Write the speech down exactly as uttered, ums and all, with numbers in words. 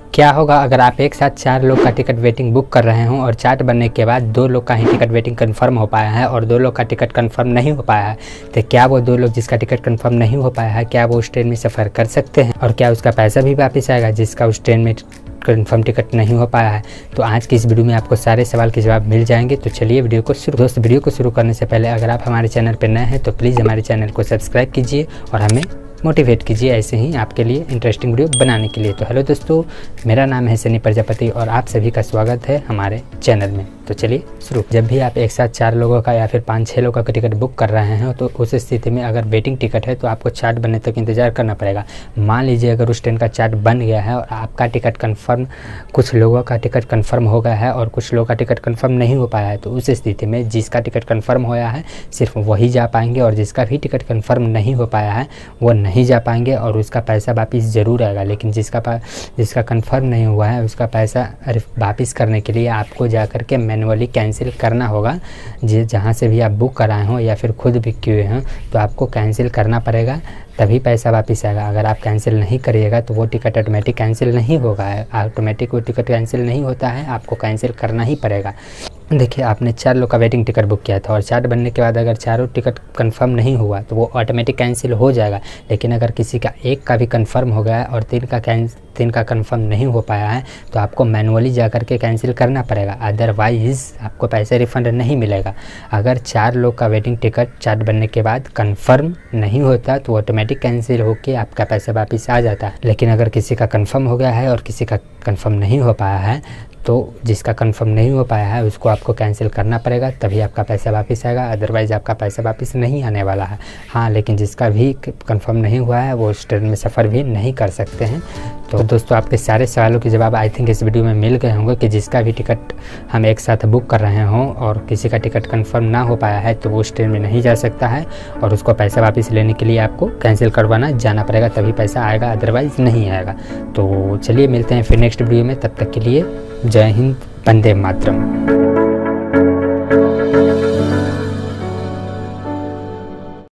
क्या होगा अगर आप एक साथ चार लोग का टिकट वेटिंग बुक कर रहे हों और चार्ट बनने के बाद दो लोग का ही टिकट वेटिंग कंफर्म हो पाया है और दो लोग का टिकट कंफर्म नहीं हो पाया है, तो क्या वो दो लोग जिसका टिकट कंफर्म नहीं हो पाया है, क्या वो उस ट्रेन में सफ़र कर सकते हैं और क्या उसका पैसा भी वापस आएगा जिसका उस ट्रेन में कंफर्म टिकट नहीं हो पाया है? तो आज की इस वीडियो में आपको सारे सवाल के जवाब मिल जाएंगे। तो चलिए वीडियो को शुरू दोस्त वीडियो को शुरू करने से पहले अगर आप हमारे चैनल पर नए हैं तो प्लीज़ हमारे चैनल को सब्सक्राइब कीजिए और हमें मोटिवेट कीजिए ऐसे ही आपके लिए इंटरेस्टिंग वीडियो बनाने के लिए। तो हेलो दोस्तों, मेरा नाम है सनी प्रजापति और आप सभी का स्वागत है हमारे चैनल में। तो चलिए शुरू। जब भी आप एक साथ चार लोगों का या फिर पाँच छः लोगों का टिकट बुक कर रहे हैं तो उस स्थिति में अगर वेटिंग टिकट है तो आपको चार्ट बनने तक इंतज़ार करना पड़ेगा। मान लीजिए अगर उस ट्रेन का चार्ट बन गया है और आपका टिकट कन्फर्म, कुछ लोगों का टिकट कन्फर्म हो गया है और कुछ लोगों का टिकट कन्फर्म नहीं हो पाया है, तो उस स्थिति में जिसका टिकट कन्फर्म होया है सिर्फ वही जा पाएंगे और जिसका भी टिकट कन्फर्म नहीं हो पाया है वो नहीं जा पाएंगे और उसका पैसा वापस ज़रूर आएगा। लेकिन जिसका जिसका कंफर्म नहीं हुआ है उसका पैसा वापस करने के लिए आपको जा कर के मैनुअली कैंसिल करना होगा। जिस जहाँ से भी आप बुक कराए हों या फिर खुद बुक किए हैं तो आपको कैंसिल करना पड़ेगा, तभी पैसा वापस आएगा। अगर आप कैंसिल नहीं करिएगा तो वो टिकट ऑटोमेटिक कैंसिल नहीं होगा। ऑटोमेटिक वो टिकट कैंसिल नहीं होता है, आपको कैंसिल करना ही पड़ेगा। देखिए, आपने चार लोग का वेटिंग टिकट बुक किया था और चार्ट बनने के बाद अगर चारों टिकट कंफर्म नहीं हुआ तो वो ऑटोमेटिक कैंसिल हो जाएगा। लेकिन अगर किसी का एक का भी कंफर्म हो गया है और तीन का कैंस तीन का कंफर्म नहीं हो पाया है तो आपको मैनुअली जा कर के कैंसिल करना पड़ेगा, अदरवाइज़ आपको पैसे रिफंड नहीं मिलेगा। अगर चार लोग का वेटिंग टिकट चार्ट बनने के बाद कंफर्म नहीं होता तो ऑटोमेटिक कैंसिल होकर आपका पैसा वापस आ जाता है। लेकिन अगर किसी का कंफर्म हो गया है और किसी का कंफर्म नहीं हो पाया है तो जिसका कंफर्म नहीं हो पाया है उसको आपको कैंसिल करना पड़ेगा, तभी आपका पैसा वापस आएगा, अदरवाइज़ आपका पैसा वापस नहीं आने वाला है। हाँ, लेकिन जिसका भी कंफर्म नहीं हुआ है वो उस ट्रेन में सफ़र भी नहीं कर सकते हैं। तो दोस्तों, आपके सारे सवालों के जवाब आई थिंक इस वीडियो में मिल गए होंगे कि जिसका भी टिकट हम एक साथ बुक कर रहे हों और किसी का टिकट कंफर्म ना हो पाया है तो वो उस ट्रेन में नहीं जा सकता है और उसको पैसा वापस लेने के लिए आपको कैंसिल करवाना जाना पड़ेगा, तभी पैसा आएगा, अदरवाइज़ नहीं आएगा। तो चलिए मिलते हैं फिर नेक्स्ट वीडियो में, तब तक के लिए जय हिंद, वंदे मातरम।